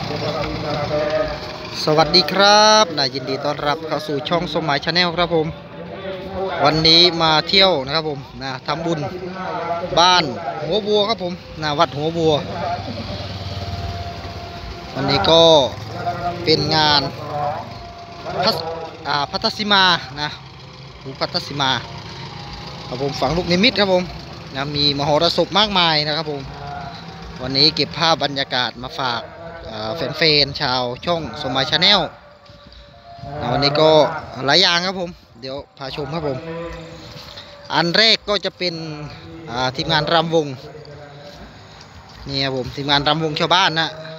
สวัสดีครับยินดีต้อนรับเข้าสู่ช่องสมัยชาแนลครับผมวันนี้มาเที่ยวนะครับผมทำบุญบ้านหัวบัวครับผมวัดหัวบัววันนี้ก็เป็นงานพัทสิมาหมู่พัทสิมาครับผมฝังลูกนิมิตครับผมมีมหรสพมากมายนะครับผมวันนี้เก็บภาพบรรยากาศมาฝากแฟนๆชาวช่องสมัยชาแนลวันนี้ก็หลายอย่างครับผมเดี๋ยวพาชมครับผมอันแรกก็จะเป็นทีมงานรำวงนี่ครับผมทีมงานรำวงชาวบ้าน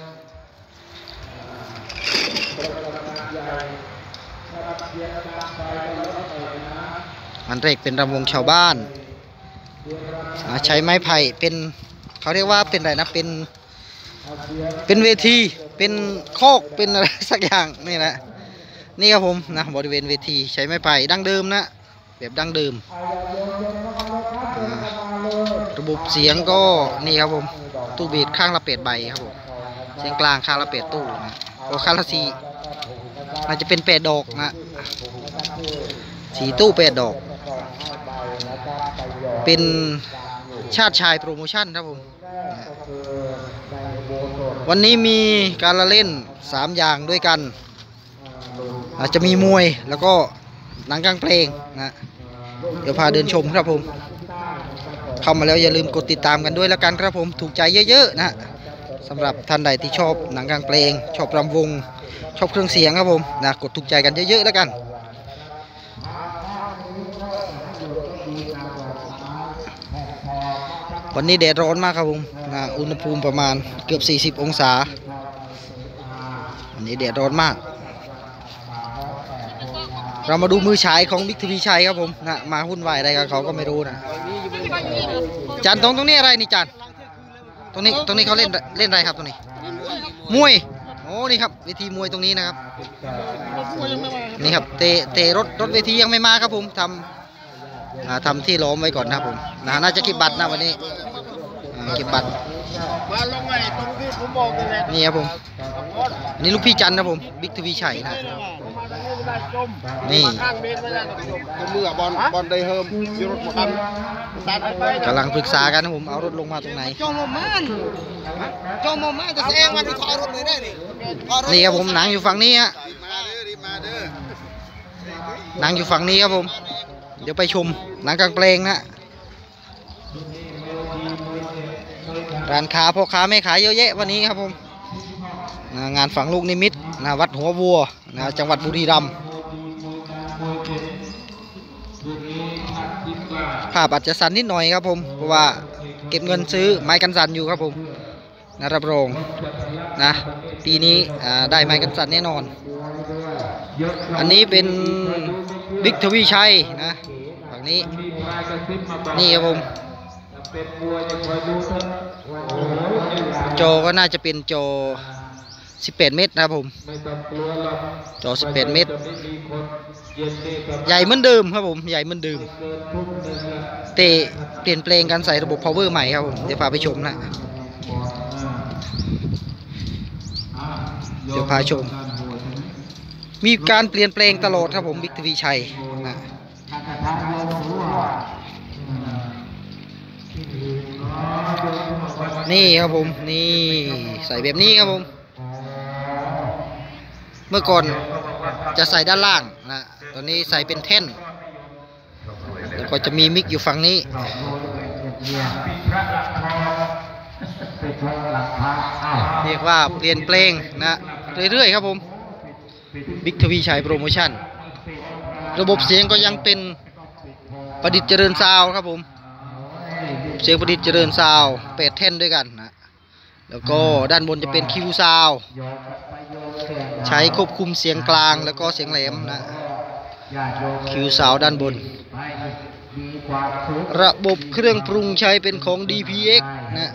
อันแรกเป็นรำวงชาวบ้านใช้ไม้ไผ่เป็นเขาเรียกว่าเป็นอะไรนะเป็นเวทีเป็นโคกเป็นอะไรสักอย่างนี่แหละนี่ครับผมบริเวณเวทีใช้ไม้ไผ่ดั้งเดิมแบบดั้งเดิมระบบเสียงก็นี่ครับผมตู้บีดข้างละ8 ใบครับผมเสียงกลางข้างละ8 ตู้ก็ข้างละ4อาจจะเป็น8 ดอก4 ตู้8 ดอกเป็นชาติชายโปรโมชั่นครับผมวันนี้มีการละเล่น3 อย่างด้วยกันอาจจะมีมวยแล้วก็หนังกลางเพลงเดี๋ยวพาเดินชมครับผมเข้ามาแล้วอย่าลืมกดติดตามกันด้วยแล้วกันครับผมถูกใจเยอะๆสำหรับท่านใดที่ชอบหนังกลางเพลงชอบรำวงชอบเครื่องเสียงครับผมกดถูกใจกันเยอะๆแล้วกันวันนี้แดดร้อนมากครับผมอุณหภูมิประมาณเกือบ40 องศาวันนี้แดดร้อนมากเรามาดูมือฉายของบิ๊กทวีชัยครับผมมาหุ้นวายอะไรกับเขาก็ไม่รู้จานตรงนี้อะไรนี่จานตรงนี้เขาเล่นอะไรครับตรงนี้มวยโอ้นี่ครับเวทีมวยตรงนี้นะครับนี่ครับเตะรถเวทียังไม่มาครับผมทำที่ล้อมไว้ก่อนนะครับผมน่าจะเก็บบัตรวันนี้เก็บบัตรนี่ครับผมนี่ลูกพี่จันนะผมบิ๊กทวีชัยนี่กำลังปรึกษากันนะผมเอารถลงมาตรงไหนจะแซงมันถอยรถเลยได้นี่ครับผมหนังอยู่ฝั่งนี้หนังอยู่ฝั่งนี้ครับผมเดี๋ยวไปชมหนังกลางเพลงร้านค้าพ่อค้าแม่ขายเยอะแยะวันนี้ครับผมงานฝังลูกนิมิตวัดหัววัวจังหวัดบุรีรัมย์ภาพอาจจะสั่นนิดหน่อยครับผมเพราะว่าเก็บเงินซื้อไม้กันสั่นอยู่ครับผมรับรองปีนี้ได้ไม้กันสั่นแน่นอนอันนี้เป็นบิ๊กทวีชัยฝั่งนี้นี่ครับผมจอก็น่าจะเป็นจอ18 เมตรนะครับผมจอ18 เมตรใหญ่เหมือนเดิมครับผมใหญ่เหมือนเดิมเปลี่ยนแปลงการใส่ระบบ power ใหม่ครับผมเดี๋ยวพาไปชมเดี๋ยวพาชมมีการเปลี่ยนแปลงตลอดครับผมบิ๊กทวีชัยนี่ครับผมนี่ใส่แบบนี้ครับผมเมื่อก่อนจะใส่ด้านล่างตอนนี้ใส่เป็นแท่นแล้วก็จะมีมิกอยู่ฝั่งนี้เรียกว่าเปลี่ยนแปลงเรื่อยๆครับผมบิ๊กทวีชัยโปรโมชั่นระบบเสียงก็ยังเป็นประดิษฐ์เจริญซาวครับผมเสียงประดิษฐ์เจริญซาว8 แท่นด้วยกันแล้วก็ด้านบนจะเป็นคิวซาวใช้ควบคุมเสียงกลางแล้วก็เสียงแหลมคิวซาวด้านบนระบบเครื่องปรุงใช้เป็นของ DPX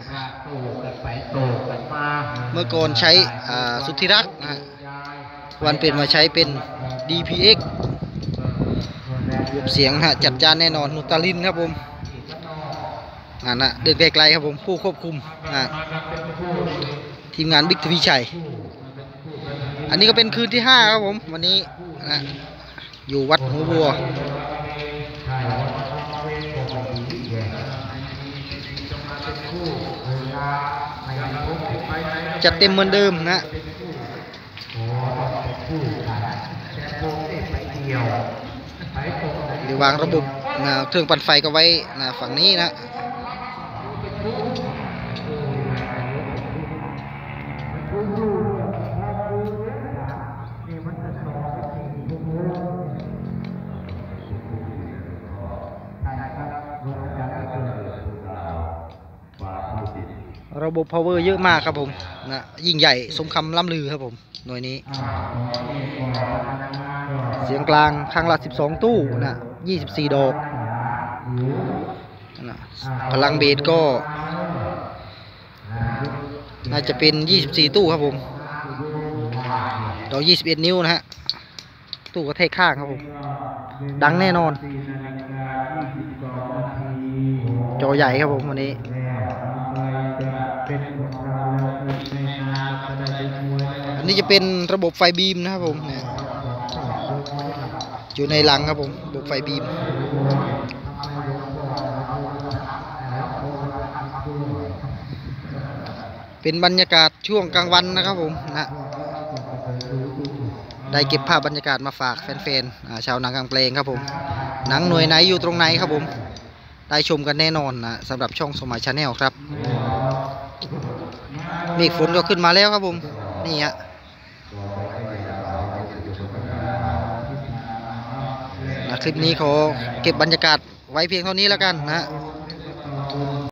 เมื่อก่อนใช้สุทธิรักษ์วันเปลี่ยนมาใช้เป็น DPX ระบบเสียงจัดจ้านแน่นอนนุตาลินครับผมเดินไกลๆครับผมผู้ควบคุมทีมงานบิ๊กทวีชัยอันนี้ก็เป็นคืนที่ 5ครับผมวันนี้นะอยู่วัดหูบัวจัดเต็มเหมือนเดิมนะเดี๋ยววางระบบนะเครื่องปั่นไฟก็ไว้นะฝั่งนี้นะระบบ power เยอะมากครับผมนะยิ่งใหญ่สมคำล่ำลือครับผมหน่วยนี้เสียงกลางครั้งละ12ตู้นะ24ดอกนะพลังเบสก็น่าจะเป็น24ตู้ครับผมดอก21นิ้วนะฮะตู้กระแทกข้างครับผมดังแน่นอนจอใหญ่ครับผมวันนี้อันนี้จะเป็นระบบไฟบีมนะครับผมเนี่ยอยู่ในหลังครับผมระบบไฟบีมเป็นบรรยากาศช่วงกลางวันนะครับผมนะได้เก็บภาพบรรยากาศมาฝากแฟนๆชาวหนังกลางเพลงครับผมหนังหน่วยไหนอยู่ตรงไหนครับผมได้ชมกันแน่นอนนะสำหรับช่องสมัยชาแนลครับเมฆฝนก็ขึ้นมาแล้วครับผมนี่ฮะคลิปนี้ขอเก็บบรรยากาศไว้เพียงเท่านี้แล้วกันนะ